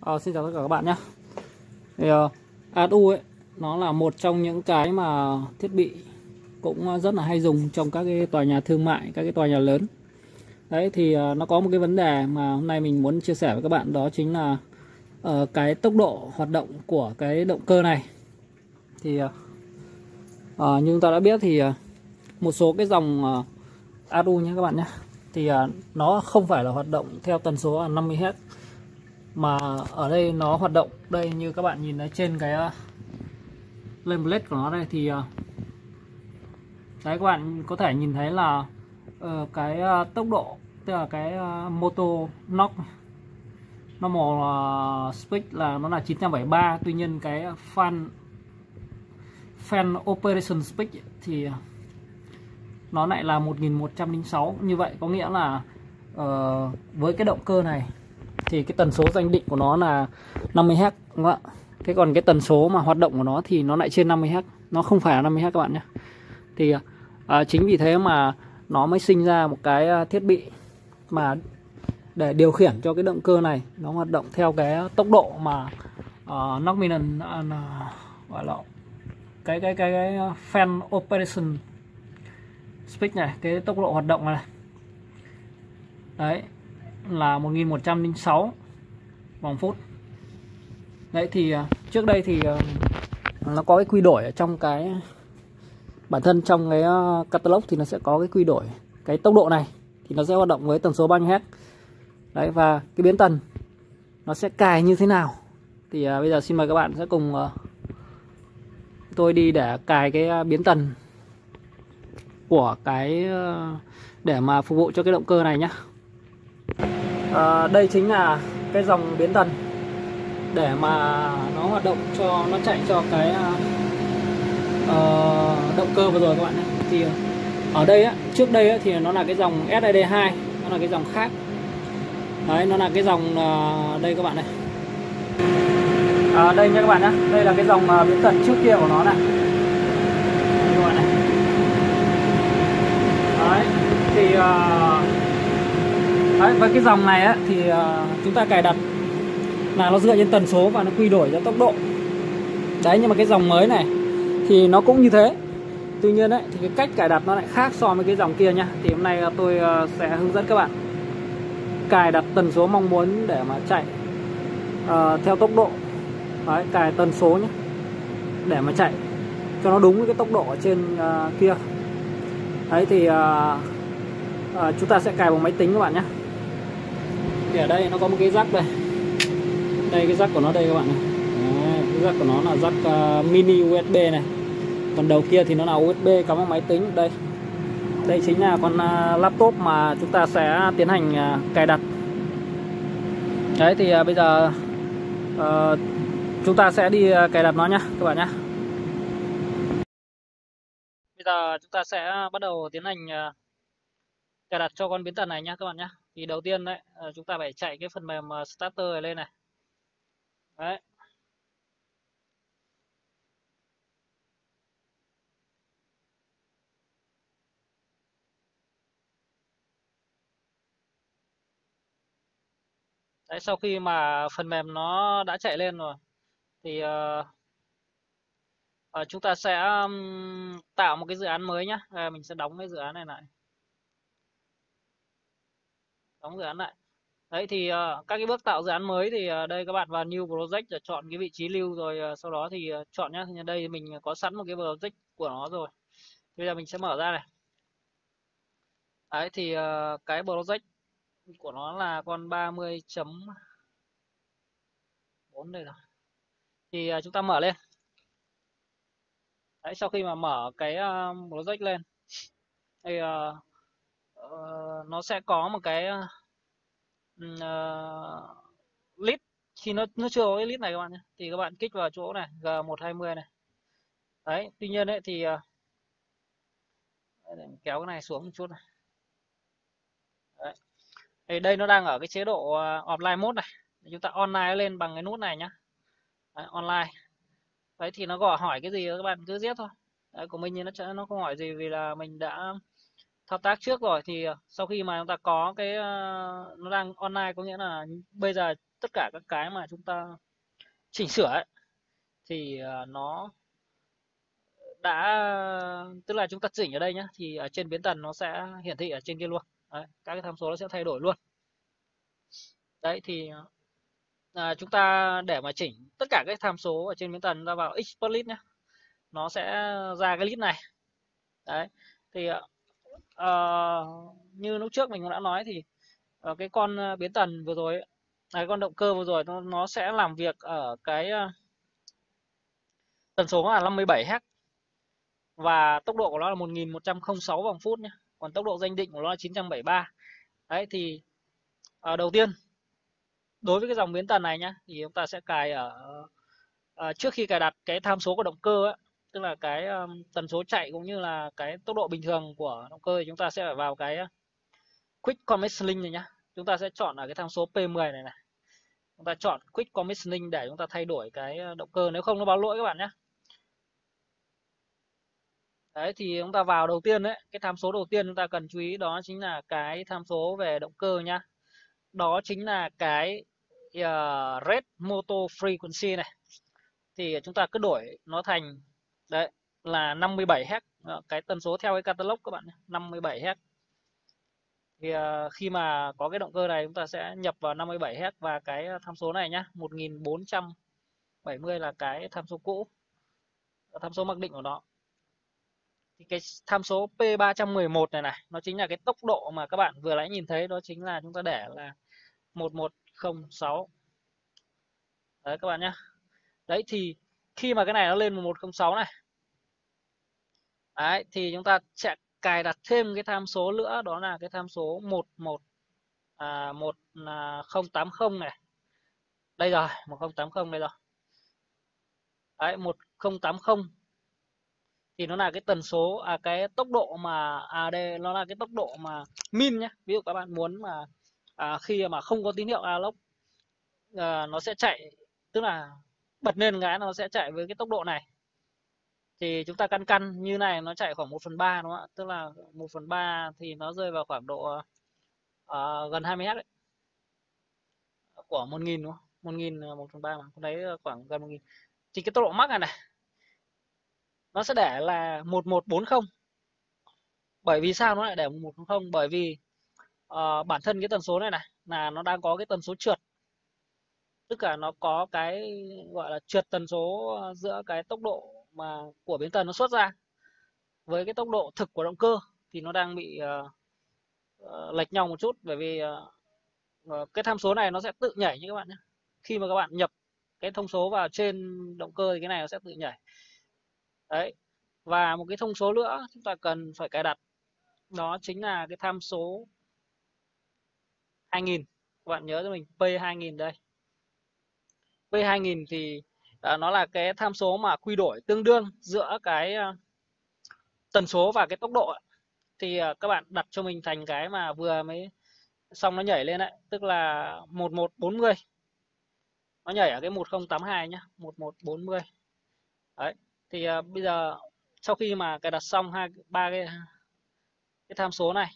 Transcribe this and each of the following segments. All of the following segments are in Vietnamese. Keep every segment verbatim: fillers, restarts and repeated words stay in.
Ờ, Xin chào tất cả các bạn nhé. Thì, uh, a ét u ấy nó là một trong những cái mà thiết bị cũng rất là hay dùng trong các cái tòa nhà thương mại, các cái tòa nhà lớn. Đấy thì uh, nó có một cái vấn đề mà hôm nay mình muốn chia sẻ với các bạn, đó chính là uh, cái tốc độ hoạt động của cái động cơ này. Thì uh, uh, như chúng ta đã biết thì uh, một số cái dòng uh, a ét u nhé các bạn nhé, thì uh, nó không phải là hoạt động theo tần số năm mươi héc, mà ở đây nó hoạt động đây như các bạn nhìn thấy trên cái uh, nameplate của nó đây, thì uh, đấy các bạn có thể nhìn thấy là uh, cái uh, tốc độ, tức là cái uh, motor knock normal uh, speed là nó là chín trăm bảy mươi ba, tuy nhiên cái fan fan operation speed thì nó lại là một nghìn một trăm lẻ sáu. Như vậy có nghĩa là uh, với cái động cơ này thì cái tần số danh định của nó là năm mươi héc, đúng không ạ? Thế còn cái tần số mà hoạt động của nó thì nó lại trên năm mươi héc, nó không phải là năm mươi héc các bạn nhé. Thì à, chính vì thế mà nó mới sinh ra một cái thiết bị mà để điều khiển cho cái động cơ này nó hoạt động theo cái tốc độ mà uh, nominal uh, gọi là cái cái cái, cái fan operation speed này, cái tốc độ hoạt động này. Đấy là một nghìn một trăm lẻ sáu vòng phút. Đấy thì trước đây thì nó có cái quy đổi ở trong cái bản thân trong cái catalog, thì nó sẽ có cái quy đổi cái tốc độ này thì nó sẽ hoạt động với tần số bao nhiêu héc. Đấy, và cái biến tần nó sẽ cài như thế nào thì uh, bây giờ xin mời các bạn sẽ cùng uh, tôi đi để cài cái uh, biến tần của cái uh, để mà phục vụ cho cái động cơ này nhé. À, đây chính là cái dòng biến tần để mà nó hoạt động cho nó chạy cho cái uh, động cơ vừa rồi các bạn nhé. Thì ở đây á, trước đây á, thì nó là cái dòng ét i đê hai, nó là cái dòng khác. Đấy, nó là cái dòng uh, đây các bạn này. À, đây nha các bạn nhé, đây là cái dòng uh, biến tần trước kia của nó này. Đây các bạn này. Đấy, thì uh, Đấy, với cái dòng này á, thì uh, chúng ta cài đặt là nó dựa trên tần số và nó quy đổi ra tốc độ. Đấy, nhưng mà cái dòng mới này thì nó cũng như thế. Tuy nhiên đấy, thì cái cách cài đặt nó lại khác so với cái dòng kia nhá. Thì hôm nay tôi uh, sẽ hướng dẫn các bạn cài đặt tần số mong muốn để mà chạy uh, theo tốc độ. Đấy, cài tần số nhé, để mà chạy cho nó đúng với cái tốc độ ở trên uh, kia. Đấy thì uh, uh, chúng ta sẽ cài bằng máy tính các bạn nhé. Thì ở đây nó có một cái jack đây. Đây cái jack của nó đây các bạn này. Đấy, cái jack của nó là jack uh, mini u ét bê này. Còn đầu kia thì nó là u ét bê cắm vào máy tính. Đây. Đây chính là con uh, laptop mà chúng ta sẽ tiến hành uh, cài đặt. Đấy thì uh, bây giờ uh, chúng ta sẽ đi uh, cài đặt nó nhá các bạn nhé. Bây giờ chúng ta sẽ bắt đầu tiến hành uh, cài đặt cho con biến tần này nhá các bạn nhé. Thì đầu tiên đấy, chúng ta phải chạy cái phần mềm starter này lên này. Đấy. Đấy, sau khi mà phần mềm nó đã chạy lên rồi thì uh, uh, chúng ta sẽ um, tạo một cái dự án mới nhá. À, mình sẽ đóng cái dự án này lại. Đóng dự án lại. Đấy thì uh, các cái bước tạo dự án mới thì uh, đây các bạn vào New Project rồi chọn cái vị trí lưu, rồi uh, sau đó thì uh, chọn nhá. Thì đây mình có sẵn một cái project của nó rồi. Bây giờ mình sẽ mở ra này. Đấy thì uh, cái project của nó là con ba mươi chấm bốn đây rồi. Thì uh, chúng ta mở lên. Đấy, sau khi mà mở cái uh, project lên thì uh, uh, nó sẽ có một cái uh, list. Khi nó nó chưa có cái list này các bạn nhé, thì các bạn kích vào chỗ này G một trăm hai mươi này. Đấy, tuy nhiên đấy thì uh, kéo cái này xuống một chút này. Đấy. Thì đây nó đang ở cái chế độ uh, offline mode này. Chúng ta online lên bằng cái nút này nhá. Đấy, online. Đấy thì nó gọi hỏi cái gì các bạn cứ giết thôi. Đấy, của mình thì nó nó không hỏi gì vì là mình đã thao tác trước rồi. Thì sau khi mà chúng ta có cái uh, nó đang online, có nghĩa là bây giờ tất cả các cái mà chúng ta chỉnh sửa ấy, thì uh, nó đã, tức là chúng ta chỉnh ở đây nhá, thì ở trên biến tần nó sẽ hiển thị ở trên kia luôn. Đấy, các cái tham số nó sẽ thay đổi luôn. Đấy thì à, chúng ta để mà chỉnh tất cả các tham số ở trên biến tần, ra vào export list nhé, nó sẽ ra cái list này. Đấy thì uh, như lúc trước mình cũng đã nói thì uh, cái con biến tần vừa rồi ấy, à, con động cơ vừa rồi nó, nó sẽ làm việc ở cái uh, tần số là năm mươi bảy héc và tốc độ của nó là một nghìn một trăm lẻ sáu vòng phút nhé, còn tốc độ danh định của nó là chín trăm bảy mươi ba. Đấy thì uh, đầu tiên đối với cái dòng biến tần này nhá, thì chúng ta sẽ cài ở uh, trước khi cài đặt cái tham số của động cơ ấy, tức là cái um, tần số chạy cũng như là cái tốc độ bình thường của động cơ, thì chúng ta sẽ phải vào cái Quick Commissioning này nhá. Chúng ta sẽ chọn ở cái tham số P mười này này. Chúng ta chọn Quick Commissioning để chúng ta thay đổi cái động cơ, nếu không nó báo lỗi các bạn nhé. Đấy thì chúng ta vào đầu tiên đấy, cái tham số đầu tiên chúng ta cần chú ý đó chính là cái tham số về động cơ nhá. Đó chính là cái uh, Rate Motor Frequency này. Thì chúng ta cứ đổi nó thành đấy là năm mươi bảy héc, cái tần số theo cái catalog các bạn nhé, năm mươi bảy héc. Thì uh, khi mà có cái động cơ này chúng ta sẽ nhập vào năm mươi bảy héc và cái tham số này nhá, một nghìn bốn trăm bảy mươi là cái tham số cũ, tham số mặc định của nó. Thì cái tham số P ba trăm mười một này này, nó chính là cái tốc độ mà các bạn vừa nãy nhìn thấy, đó chính là chúng ta để là một một không sáu. Đấy các bạn nhé. Đấy thì khi mà cái này nó lên một một không sáu này, đấy thì chúng ta sẽ cài đặt thêm cái tham số nữa, đó là cái tham số một một à, một không tám không này. Đây rồi, một không tám không đây rồi. Đấy, một không tám không thì nó là cái tần số, à cái tốc độ mà à đây nó là cái tốc độ mà min nhé. Ví dụ các bạn muốn mà à, khi mà không có tín hiệu analog à, nó sẽ chạy, tức là bật lên cái nó sẽ chạy với cái tốc độ này. Thì chúng ta căn căn như này nó chạy khoảng một phần ba đúng không ạ? Tức là một phần ba thì nó rơi vào khoảng độ uh, gần hai mươi héc đấy. Của một nghìn đúng không? một nghìn một phần ba mà. Con đấy khoảng gần một nghìn. Thì cái tốc độ max này này nó sẽ để là một một bốn không. Bởi vì sao nó lại để một một bốn không? Bởi vì uh, bản thân cái tần số này này là nó đang có cái tần số trượt. Tức là nó có cái gọi là trượt tần số giữa cái tốc độ mà của biến tần nó xuất ra với cái tốc độ thực của động cơ, thì nó đang bị uh, uh, lệch nhau một chút. Bởi vì uh, cái tham số này nó sẽ tự nhảy như các bạn nhé. Khi mà các bạn nhập cái thông số vào trên động cơ thì cái này nó sẽ tự nhảy. Đấy. Và một cái thông số nữa chúng ta cần phải cài đặt, đó chính là cái tham số hai nghìn. Các bạn nhớ cho mình P hai nghìn đây. P hai nghìn thì uh, nó là cái tham số mà quy đổi tương đương giữa cái uh, tần số và cái tốc độ. Thì uh, các bạn đặt cho mình thành cái mà vừa mới xong nó nhảy lên đấy, tức là một một bốn không. Nó nhảy ở cái một không tám hai nhá, một một bốn không. Đấy. Thì uh, bây giờ sau khi mà cài đặt xong hai ba cái cái tham số này.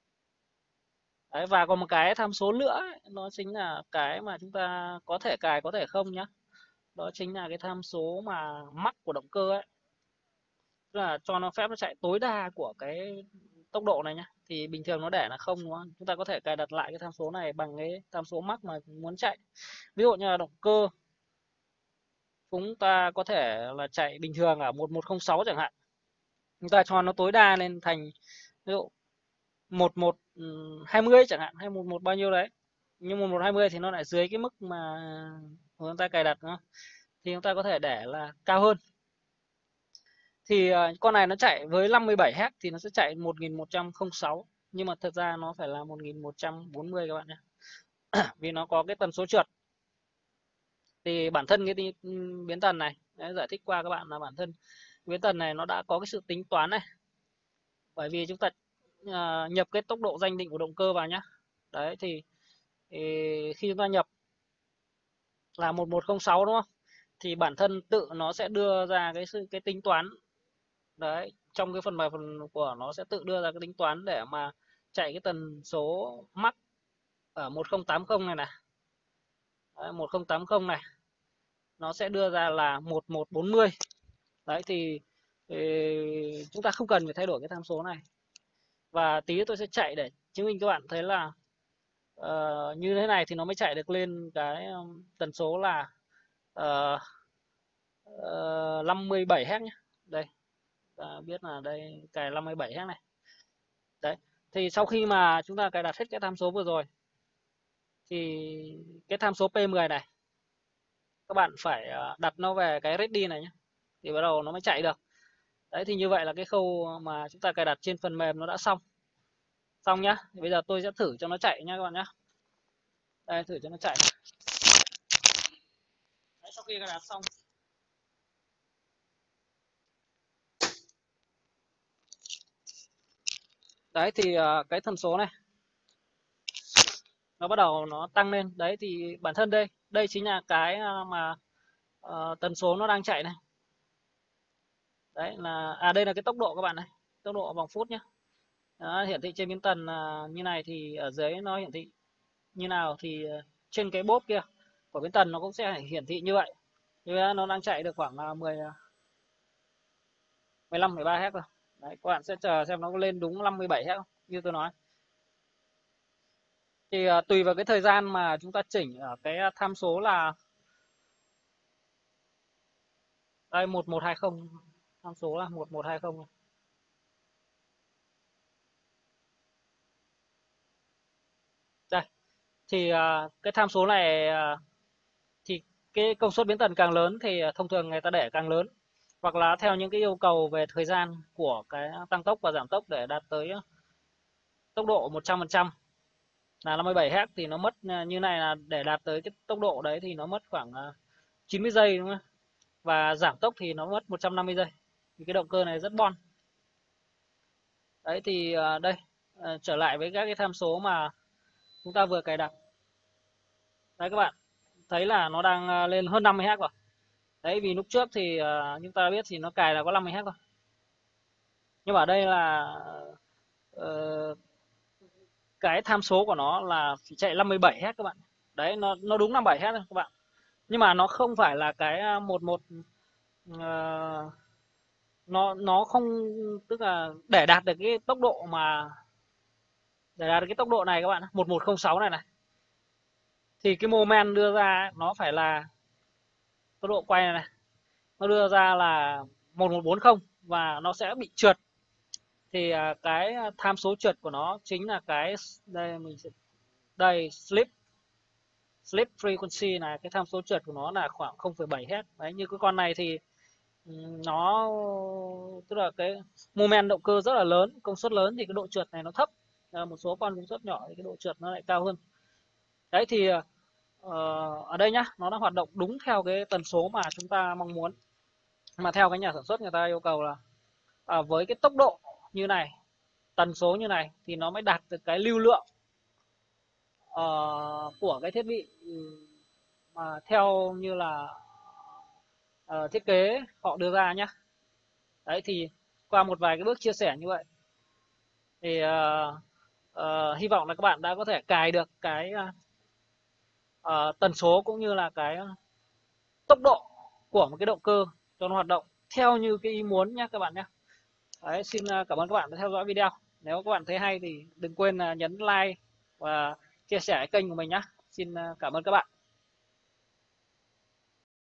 Đấy, và còn một cái tham số nữa ấy, nó chính là cái mà chúng ta có thể cài có thể không nhá. Đó chính là cái tham số mà mắc của động cơ ấy. Tức là cho nó phép nó chạy tối đa của cái tốc độ này nhá. Thì bình thường nó để là không đúng không? Chúng ta có thể cài đặt lại cái tham số này bằng cái tham số mắc mà muốn chạy. Ví dụ như là động cơ chúng ta có thể là chạy bình thường ở một một không sáu chẳng hạn. Chúng ta cho nó tối đa lên thành ví dụ một một hai mươi chẳng hạn, hay một một bao nhiêu đấy. Nhưng một một hai mươi thì nó lại dưới cái mức mà chúng ta cài đặt đúng không? Thì chúng ta có thể để là cao hơn. Thì con này nó chạy với năm mươi bảy héc thì nó sẽ chạy một nghìn một trăm lẻ sáu, nhưng mà thật ra nó phải là một nghìn một trăm bốn mươi các bạn nhé. Vì nó có cái tần số trượt. Thì bản thân cái biến tần này, đấy, giải thích qua các bạn là bản thân biến tần này nó đã có cái sự tính toán này. Bởi vì chúng ta uh, nhập cái tốc độ danh định của động cơ vào nhá. Đấy thì, thì khi chúng ta nhập là một một không sáu đúng không? Thì bản thân tự nó sẽ đưa ra cái sự cái tính toán. Đấy, trong cái phần bài phần của nó sẽ tự đưa ra cái tính toán để mà chạy cái tần số max ở một không tám không này này. Đấy, một không tám không này nó sẽ đưa ra là một một bốn mươi. Đấy thì, thì chúng ta không cần phải thay đổi cái tham số này. Và tí tôi sẽ chạy để chứng minh các bạn thấy là uh, như thế này thì nó mới chạy được lên cái um, tần số là uh, uh, năm mươi bảy héc nhé. Đây, ta biết là đây cài năm mươi bảy héc này. Đấy, thì sau khi mà chúng ta cài đặt hết cái tham số vừa rồi thì cái tham số P mười này các bạn phải đặt nó về cái ready này nhé, thì bắt đầu nó mới chạy được. Đấy thì như vậy là cái khâu mà chúng ta cài đặt trên phần mềm nó đã xong xong nhá. Thì bây giờ tôi sẽ thử cho nó chạy nha các bạn nhé. Đây, thử cho nó chạy. Đấy, sau khi cài đặt xong đấy thì uh, cái tần số này nó bắt đầu nó tăng lên. Đấy thì bản thân đây đây chính là cái mà uh, tần số nó đang chạy này. Đấy là à đây là cái tốc độ các bạn này, tốc độ vòng phút nhé. Đó, hiển thị trên biến tần uh, như này thì ở dưới nó hiển thị như nào thì uh, trên cái bốp kia của biến tần nó cũng sẽ hiển thị như vậy. Như vậy nó đang chạy được khoảng uh, mười mười lăm mười ba héc rồi. Đấy, các bạn sẽ chờ xem nó có lên đúng năm mươi bảy héc không như tôi nói. Thì uh, tùy vào cái thời gian mà chúng ta chỉnh ở cái tham số là đây một một hai không, tham số là một một hai không này. Đây thì uh, cái tham số này uh, thì cái công suất biến tần càng lớn thì thông thường người ta để càng lớn, hoặc là theo những cái yêu cầu về thời gian của cái tăng tốc và giảm tốc để đạt tới tốc độ một trăm phần trăm là năm mươi bảy héc thì nó mất như này, là để đạt tới cái tốc độ đấy thì nó mất khoảng chín mươi giây đúng không? Và giảm tốc thì nó mất một trăm năm mươi giây. Thì cái động cơ này rất bon. Đấy thì đây trở lại với các cái tham số mà chúng ta vừa cài đặt. Đấy các bạn thấy là nó đang lên hơn năm mươi héc rồi. Đấy vì lúc trước thì uh, chúng ta biết thì nó cài là có năm mươi héc thôi. Nhưng mà ở đây là uh, cái tham số của nó là chạy năm mươi bảy héc các bạn. Đấy nó nó đúng năm mươi bảy héc thôi các bạn. Nhưng mà nó không phải là cái một một uh, nó nó không, tức là để đạt được cái tốc độ mà để đạt được cái tốc độ này các bạn, một một không sáu này này thì cái moment đưa ra nó phải là tốc độ quay này này, nó đưa ra là một một bốn không và nó sẽ bị trượt. Thì cái tham số trượt của nó chính là cái đây mình sẽ đây slip slip frequency này, cái tham số trượt của nó là khoảng không phẩy bảy héc. Đấy như cái con này thì nó tức là cái moment động cơ rất là lớn, công suất lớn thì cái độ trượt này nó thấp. Một số con công suất nhỏ thì cái độ trượt nó lại cao hơn. Đấy thì uh, ở đây nhá, nó đã hoạt động đúng theo cái tần số mà chúng ta mong muốn, mà theo cái nhà sản xuất người ta yêu cầu là à, với cái tốc độ như này, tần số như này thì nó mới đạt được cái lưu lượng uh, của cái thiết bị mà theo như là uh, thiết kế họ đưa ra nhá. Đấy thì qua một vài cái bước chia sẻ như vậy thì uh, uh, hy vọng là các bạn đã có thể cài được cái uh, tần số cũng như là cái tốc độ của một cái động cơ cho nó hoạt động theo như cái ý muốn nhé các bạn nhé. Đấy, xin cảm ơn các bạn đã theo dõi video. Nếu các bạn thấy hay thì đừng quên nhấn like và chia sẻ kênh của mình nhé. Xin cảm ơn các bạn.